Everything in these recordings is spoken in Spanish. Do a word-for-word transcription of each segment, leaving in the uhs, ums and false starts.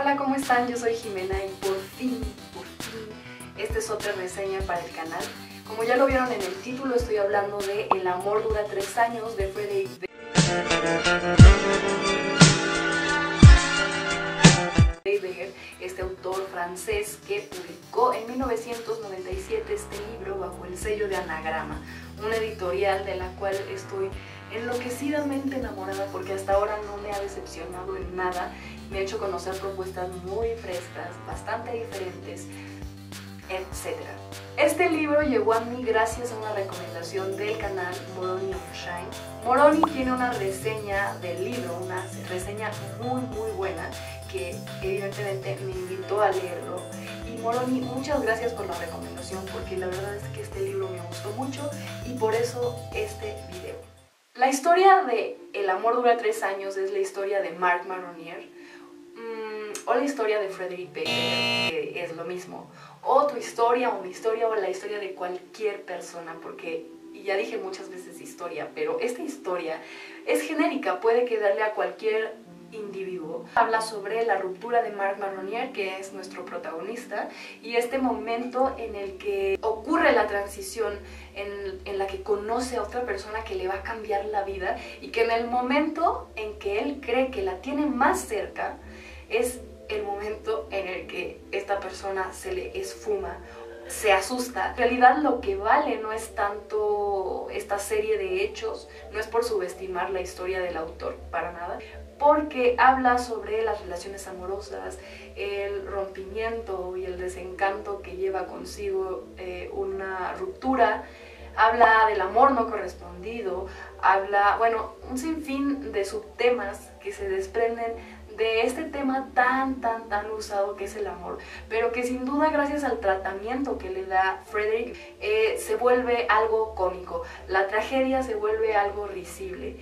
Hola, ¿cómo están? Yo soy Jimena y por fin, por fin, esta es otra reseña para el canal. Como ya lo vieron en el título, estoy hablando de El amor dura tres años de Frédéric Baedeker, este autor francés que publicó en mil novecientos noventa y siete este libro bajo el sello de Anagrama, una editorial de la cual estoy enloquecidamente enamorada porque hasta ahora no me ha decepcionado en nada. Me ha hecho conocer propuestas muy frescas, bastante diferentes, etcétera. Este libro llegó a mí gracias a una recomendación del canal Moroni on Shine. Moroni tiene una reseña del libro, una reseña muy muy buena que evidentemente me invitó a leerlo. Y Moroni, muchas gracias por la recomendación porque la verdad es que este libro me gustó mucho y por eso este video. La historia de El amor dura tres años es la historia de Marc Marronier, mmm, o la historia de Frédéric Baedeker, que es lo mismo, o tu historia, o mi historia, o la historia de cualquier persona, porque ya dije muchas veces historia, pero esta historia es genérica, puede quedarle a cualquier individuo. Habla sobre la ruptura de Marc Marronier, que es nuestro protagonista, y este momento en el que ocurre la transición en, en la que conoce a otra persona que le va a cambiar la vida y que en el momento en que él cree que la tiene más cerca es el momento en el que esta persona se le esfuma, se asusta. En realidad lo que vale no es tanto esta serie de hechos, no es por subestimar la historia del autor, para nada, porque habla sobre las relaciones amorosas, el rompimiento y el desencanto que lleva consigo eh, una ruptura, habla del amor no correspondido, habla, bueno, un sinfín de subtemas que se desprenden de este tema tan, tan, tan usado que es el amor, pero que sin duda gracias al tratamiento que le da Frédéric eh, se vuelve algo cómico, la tragedia se vuelve algo risible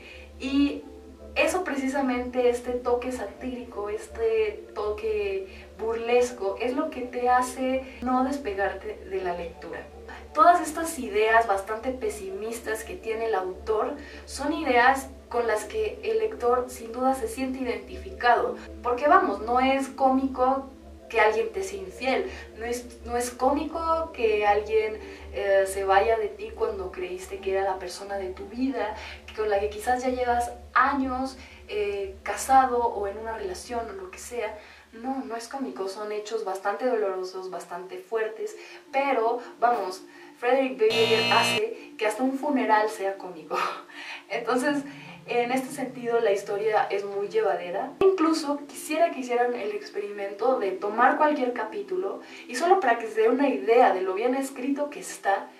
y eso precisamente, este toque satírico, este toque burlesco es lo que te hace no despegarte de la lectura. Todas estas ideas bastante pesimistas que tiene el autor son ideas con las que el lector sin duda se siente identificado, porque vamos, no es cómico que alguien te sea infiel, no es, no es cómico que alguien eh, se vaya de ti cuando creíste que era la persona de tu vida, con la que quizás ya llevas años eh, casado o en una relación o lo que sea. No, no es cómico, son hechos bastante dolorosos, bastante fuertes, pero vamos, Frédéric Baedeker hace que hasta un funeral sea cómico. Entonces, en este sentido, la historia es muy llevadera. Incluso quisiera que hicieran el experimento de tomar cualquier capítulo y solo para que se dé una idea de lo bien escrito que está,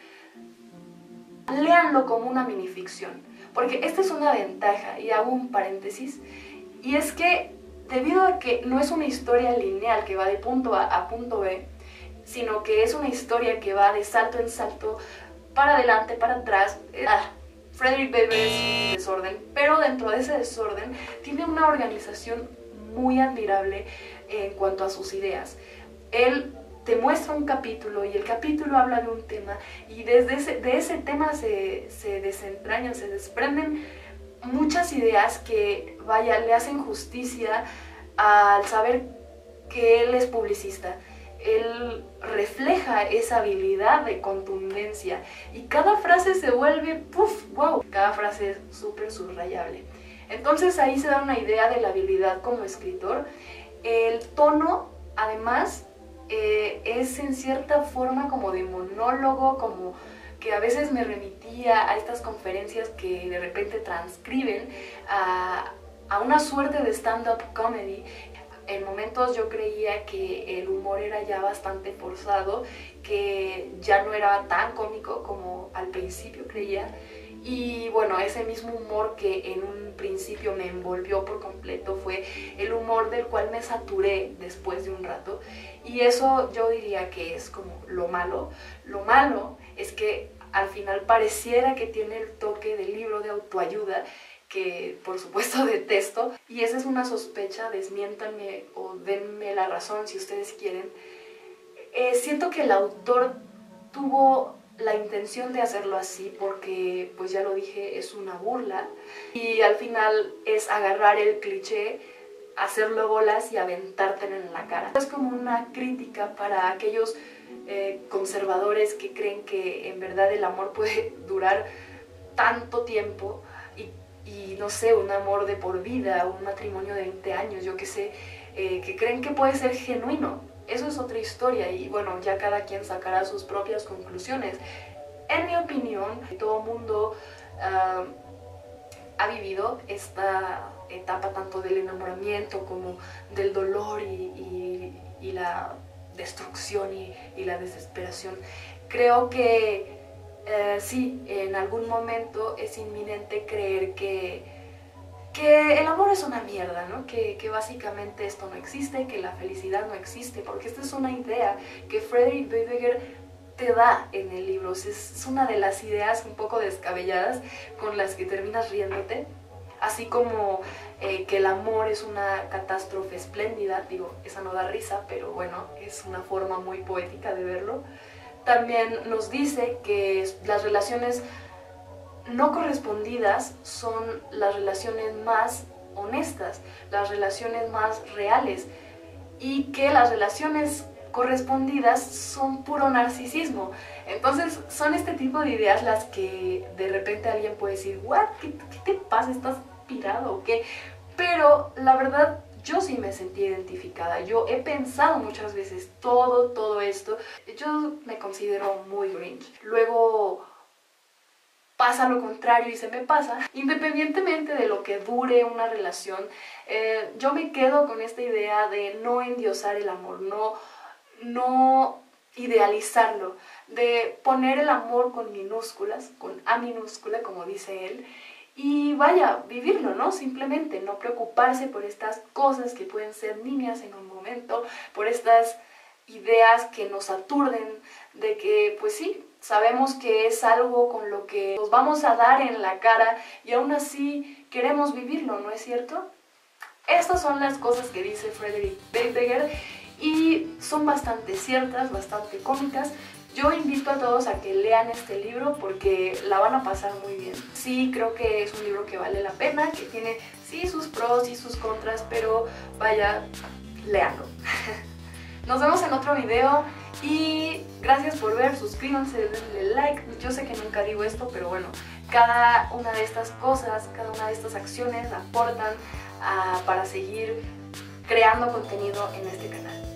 léanlo como una minificción. Porque esta es una ventaja, y hago un paréntesis, y es que debido a que no es una historia lineal que va de punto A a punto B, sino que es una historia que va de salto en salto, para adelante, para atrás, ah, Frédéric Baedeker es un desorden, pero dentro de ese desorden tiene una organización muy admirable en cuanto a sus ideas. Él te muestra un capítulo y el capítulo habla de un tema y desde ese, de ese tema se, se desentrañan, se desprenden muchas ideas que, vaya, le hacen justicia al saber que él es publicista. Él refleja esa habilidad de contundencia y cada frase se vuelve, puff, wow, cada frase es súper subrayable. Entonces ahí se da una idea de la habilidad como escritor. El tono, además, eh, es en cierta forma como de monólogo, como que a veces me remitía a estas conferencias que de repente transcriben a, a una suerte de stand-up comedy. En momentos yo creía que el humor era ya bastante forzado, que ya no era tan cómico como al principio creía. Y bueno, ese mismo humor que en un principio me envolvió por completo fue el humor del cual me saturé después de un rato. Y eso yo diría que es como lo malo. Lo malo es que al final pareciera que tiene el toque del libro de autoayuda, que por supuesto detesto, y esa es una sospecha, desmiéntanme o denme la razón si ustedes quieren. Eh, siento que el autor tuvo la intención de hacerlo así porque, pues ya lo dije, es una burla y al final es agarrar el cliché, hacerlo bolas y aventártelo en la cara. Es como una crítica para aquellos eh, conservadores que creen que en verdad el amor puede durar tanto tiempo y, y no sé, un amor de por vida, un matrimonio de veinte años, yo qué sé, eh, que creen que puede ser genuino. Eso es otra historia y bueno, ya cada quien sacará sus propias conclusiones. En mi opinión, todo mundo uh, ha vivido esta etapa tanto del enamoramiento como del dolor y, y, y la destrucción y, y la desesperación. Creo que eh, sí, en algún momento es inminente creer que, que el amor es una mierda, ¿no? Que, que básicamente esto no existe, que la felicidad no existe, porque esta es una idea que Friedrich Baedeker te da en el libro. Es una de las ideas un poco descabelladas con las que terminas riéndote, así como eh, que el amor es una catástrofe espléndida. Digo, esa no da risa, pero bueno, es una forma muy poética de verlo. También nos dice que las relaciones no correspondidas son las relaciones más honestas, las relaciones más reales, y que las relaciones correspondidas son puro narcisismo. Entonces son este tipo de ideas las que de repente alguien puede decir, ¿what? ¿Qué, qué te pasa? ¿Estás pirado o qué? Pero la verdad, yo sí me sentí identificada. Yo he pensado muchas veces todo, todo esto. Yo me considero muy Grinch. Luego pasa lo contrario y se me pasa. Independientemente de lo que dure una relación, eh, yo me quedo con esta idea de no endiosar el amor, no no idealizarlo, de poner el amor con minúsculas, con A minúscula, como dice él, y vaya, vivirlo, ¿no? Simplemente no preocuparse por estas cosas que pueden ser niñas en un momento, por estas ideas que nos aturden, de que, pues sí, sabemos que es algo con lo que nos vamos a dar en la cara y aún así queremos vivirlo, ¿no es cierto? Estas son las cosas que dice Friedrich Baedeker, y son bastante ciertas, bastante cómicas. Yo invito a todos a que lean este libro porque la van a pasar muy bien. Sí, creo que es un libro que vale la pena, que tiene sí sus pros y sus contras, pero vaya, léanlo. Nos vemos en otro video y gracias por ver, suscríbanse, denle like. Yo sé que nunca digo esto, pero bueno, cada una de estas cosas, cada una de estas acciones aportan uh, para seguir creando contenido en este canal.